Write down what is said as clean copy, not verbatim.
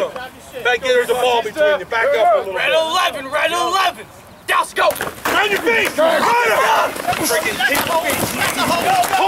Back there's a ball between you. Back up a little bit. Red 11, red 11. Douse, go. On your feet. Right up. Freaking kick your feet.